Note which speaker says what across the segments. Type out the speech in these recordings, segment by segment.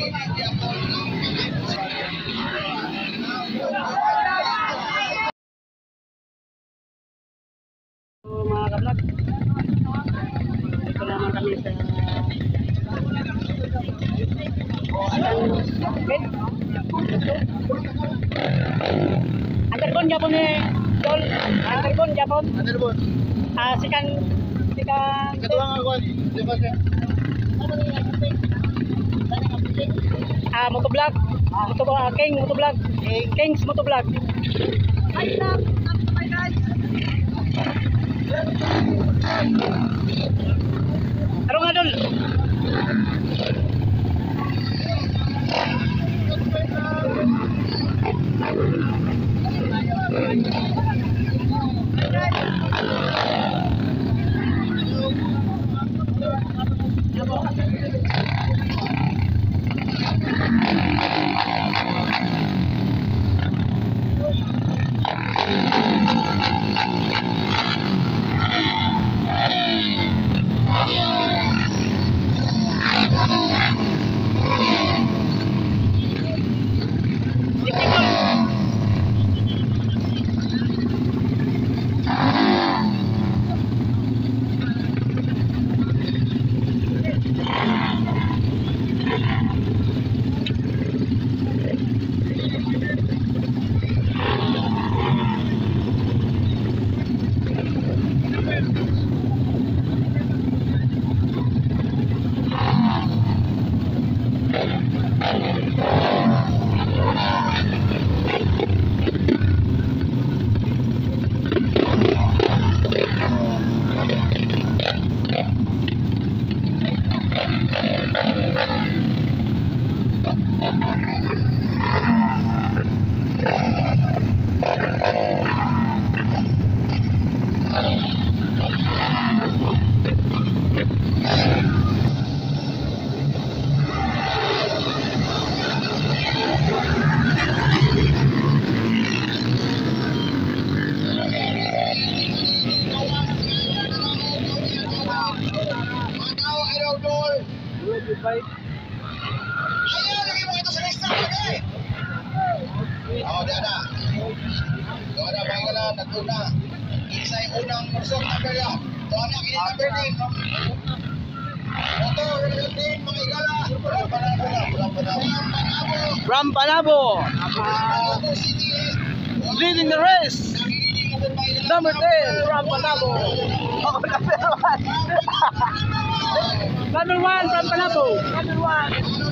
Speaker 1: Mga kablog, ito naman kami sa Underbone Japon Jol. Underbone Japon.
Speaker 2: Underbone.
Speaker 1: Sikan
Speaker 2: Katuwang ako. Di ba siya?
Speaker 1: Motovlog. King Motovlog. King's Motovlog. Hi guys. Tarong adol.
Speaker 2: Ayaw, lagi mo ito sa restaurant lagi. Ada. Doon na, bahay na, nagtuna. Isa yung unang mursok na pala. Doon na, kinita Berdin. Motor, Berdin, mga igala.
Speaker 1: From Panabo. Leading the race. Number 10 from Panabo. Number 1 from Panabo. Number 1.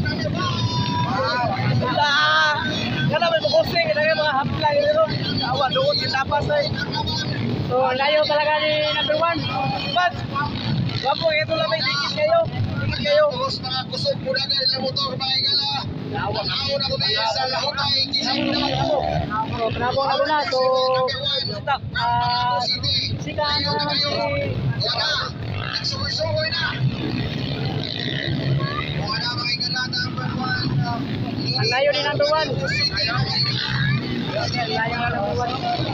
Speaker 1: Kada may bukosing, kaya mga hapla yun. Awa, doon yung tapas ay. So, layo talaga ni number 1. But, wapo, ito lang may dikit kayo. Dikit kayo.
Speaker 2: Terus mga kusog po na dahil na motor, mga igala. Ako na po na sa lahot ay kising na ako.
Speaker 1: Panabo na muna. So, stop. Sika na naman si...
Speaker 2: Yan na, nagsukoy-sukoy na. Wala mga igala, number 1.
Speaker 1: Ang layo ni number 1. Layo na number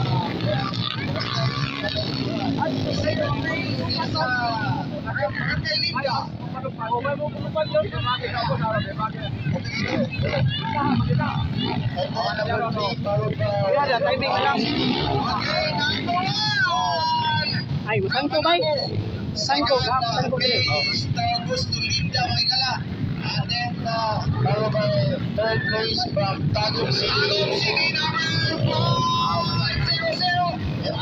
Speaker 1: 1. Ay, sangko ba? Sangko din.
Speaker 2: Gusto Linda, mga igala. And then, third place from Tagum City. Tagum City, number 500.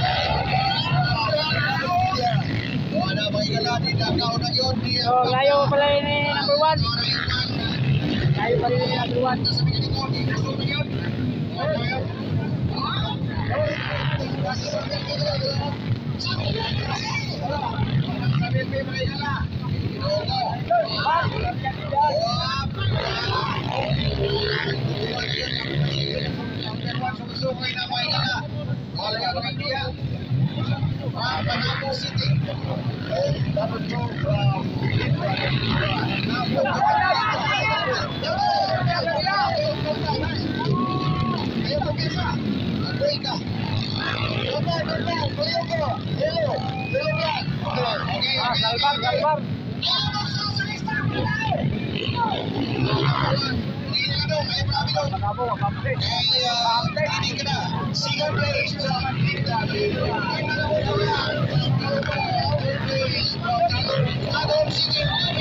Speaker 2: Wala ba igala, dinagaw na yun.
Speaker 1: So, layo pala ni number 1. Layo pala ni number 1.
Speaker 2: Sabi niya ni Gordy, gusto na yun. Sabi niya mga igala. Sumusukay na mga igala. Wala ka mga India. Panabo City. Dapat ko Galvar.
Speaker 1: Malabo, kapatid.
Speaker 2: Hindi ka na. Single players sa Linda. Tagum City.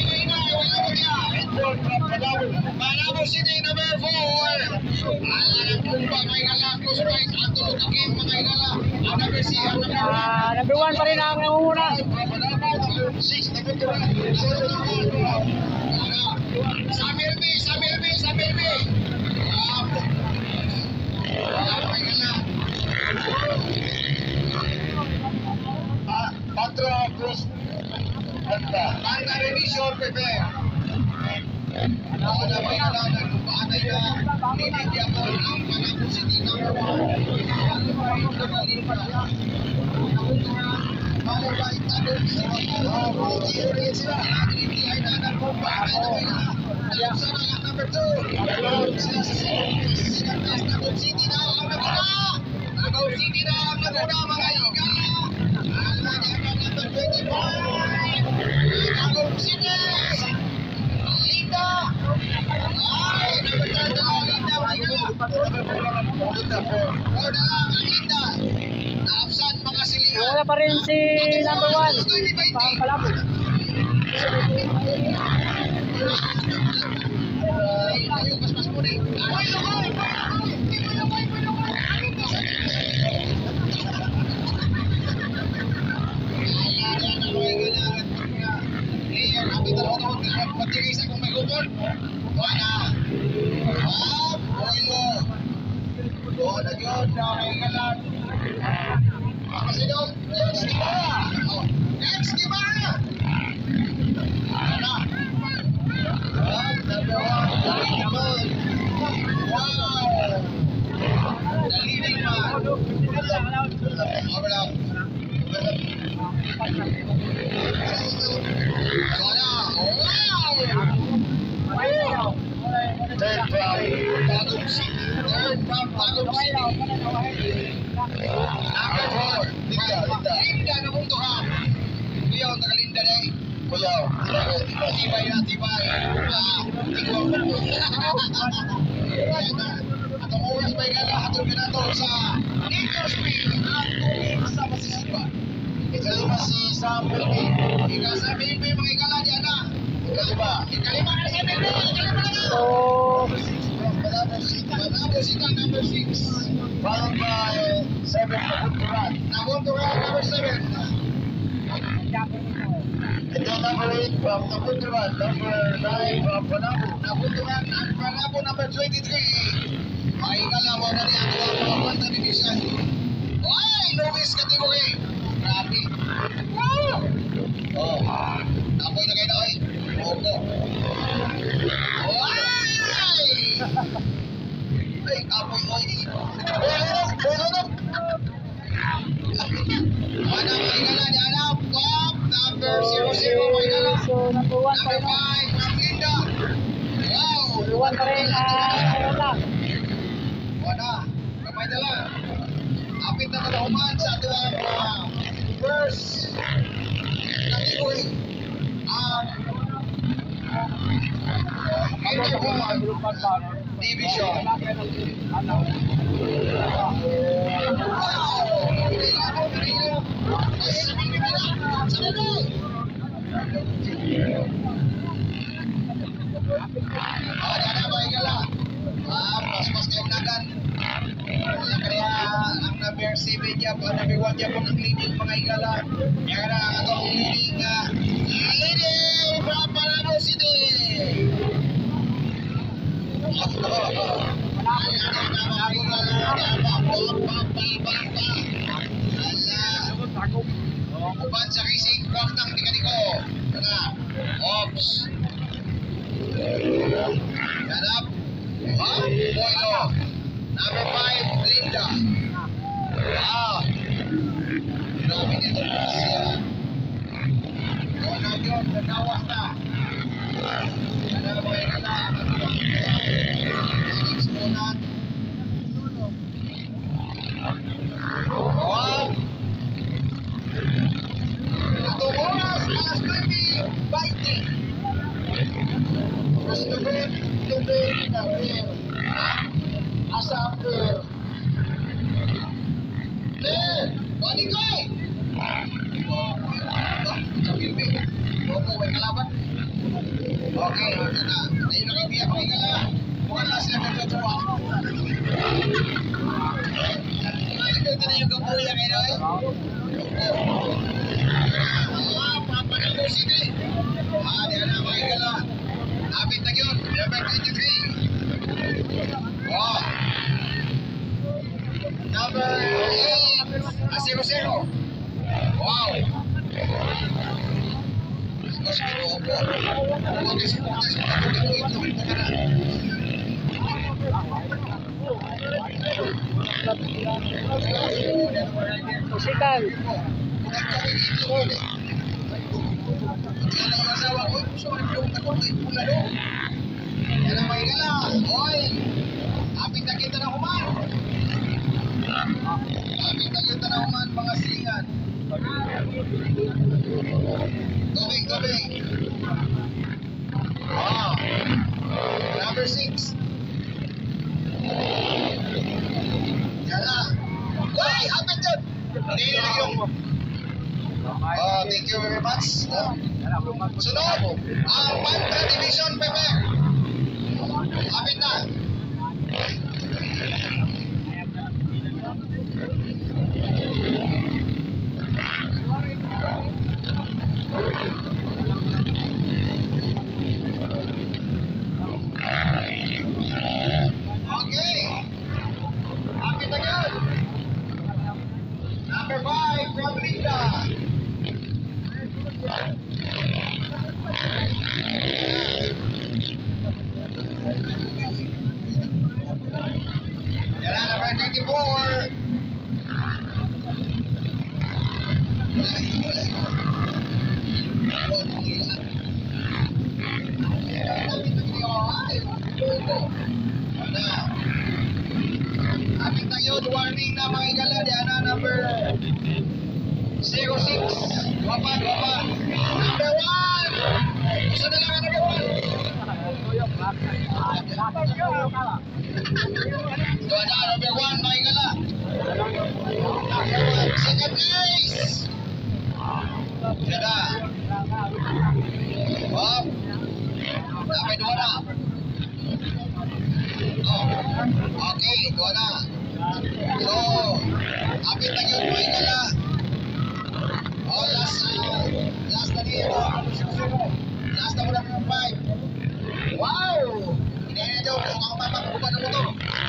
Speaker 2: Malabo City number 4. Alam po ba may galakos right? Ato lukakin mga igala. Ang number 6.
Speaker 1: Number 1 pa rin ang nangunguna.
Speaker 2: 6 na punto. Samir B. Patro Cruz. Banda revision prepare. Ada ba yung paanay na ninigyan mo ang Malabo City number 1. Mau baik Tagum City. Sila. Hindi ay nanan po pa. Alam sana ang number 2. Sila sa Tagum City na ang naguna. Tagum City na ang naguna mga iga. Alam ang number 25. Tagum City. Linda. Ay, number 3 na Linda mga iga. Linda po. O na lang ang Linda. Naapsan mga silihan.
Speaker 1: Wala pa rin si number 1. Pang Malabo. Atong oras may gala atong kinato sa Nature Spring ang tubig sa Masisipa. Ikalima si Sam Pilipin. Ika sa Pilipin mga igala di ana. Ikalima na sa Pilipin. Ikalima na. Malabo City number 6. Followed by 7 Nabunturan number 7. Ito number 8 from Nabunturan, number 9 from Panabo. Nabunturan at Panabo number 23. Ay igala mo na niya ang mga division. Ay, Luis category. Grabe. Oh, apoy na kayo na oy. Opo. Ay! Ay, apoy oy. Bulunok. Ano ay igala ni Alap? Top number 00 ay igala. So number 1 pa
Speaker 2: Number
Speaker 1: rin.
Speaker 2: 5 ng Linda. Wow.
Speaker 1: Number 1 pa rin wala.
Speaker 2: Wala. Kamay na lang. Apit na kalahuman sa ating first category. Division. Mas kayo nagan. Kaya ang number 7 niya po, number 1 niya po ng leading mga igala. Kaya na itong leading from Malabo City. Uban sa racing craft ng Nicanico. Ops. Ganap. Boylo. Number 5, Linda. Grabe nito siya. Doon yun, nagawas na. Ganap mo yung kata. Exponent. Ito oras, alas 20:20. Gusto ko, tubig na rin. Asa after. Balik ko eh. Sabi mo eh. Logo, may kalaban. Okay, ito na. Ayun ang ibiyak ko ikala. Mukhang lang sila nagtutuwa. Ito na yung kapuya kayo eh. Papanalo City. Di na mga ikala. Lapit na yun. Number 23. Number 8. 0-0. Wow.
Speaker 1: Musikan.
Speaker 2: Mga singan. Gobing. Number 6. Yala. Why? Hapit dyan. Hindi na yung. Thank you very much. Sunod. Ang Panta Division Pepe. Hapit na. Number 5 from Linda. Number 24. Apit na yun, warning na mga igala. Diana number 06. Wapan. Number 1. Gusto na lang number 1. Diana number 1 mga igala. Second place. Diana. Number 2 na. Okay, doon na. So, apit na yun mga igala. Last na dito. Last na muna ng 5. Wow! Hindi na daw kung ako mapagpupan ng motor.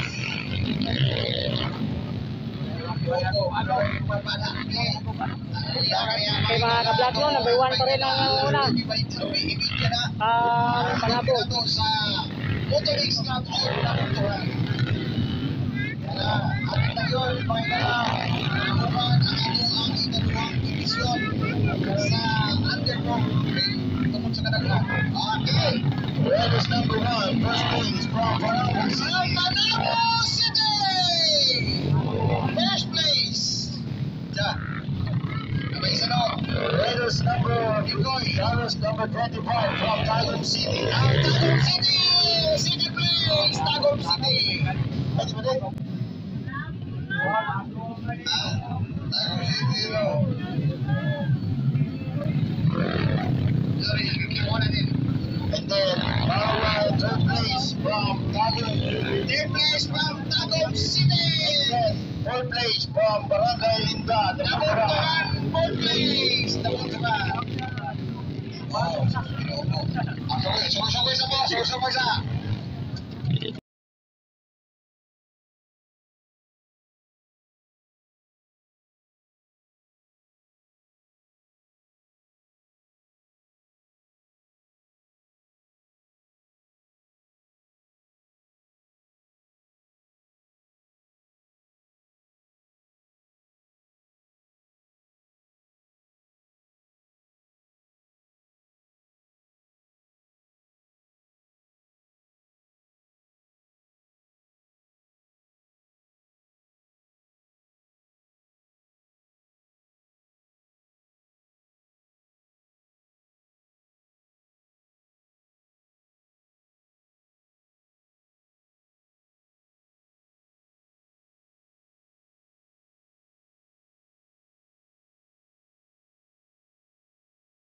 Speaker 1: Okay mga ka-vlog mo, number 1 pa rin ang una. Panabog.
Speaker 2: Sa Motorix Club ay napuntuhan. Apit na yun, mga igala. Naman ang inyong ikalawang divisyon sa underground tungkol sa kadagdag. Okay. Red is number 1. First place from Barangay Manabo City. First place. Diyan. Number isa no. Red is number 25 from Tagum City. Tagum City. City place. Tagum City. Pwede ba din? And then third place from Tagum City. Fourth place from Barangay Linda. Fourth place. Wow. Sabay sa